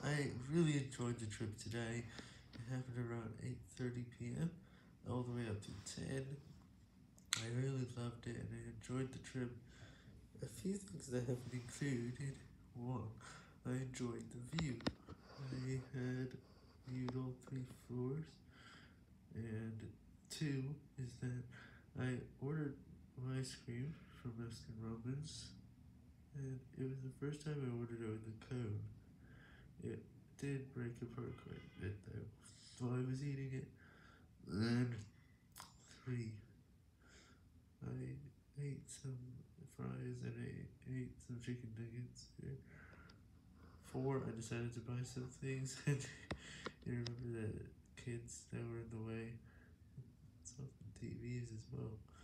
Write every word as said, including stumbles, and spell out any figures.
I really enjoyed the trip today. It happened around eight thirty p m all the way up to ten. I really loved it and I enjoyed the trip. A few things that have been included. One, I enjoyed the view. I had viewed all three floors. And two is that I ordered my ice cream from Baskin Robbins. And it was the first time I ordered it with the cone. It did break apart quite a bit though while I was eating it. And three, I ate some fries and I ate some chicken nuggets. Four, I decided to buy some things and you remember the kids that were in the way. Saw some T Vs as well.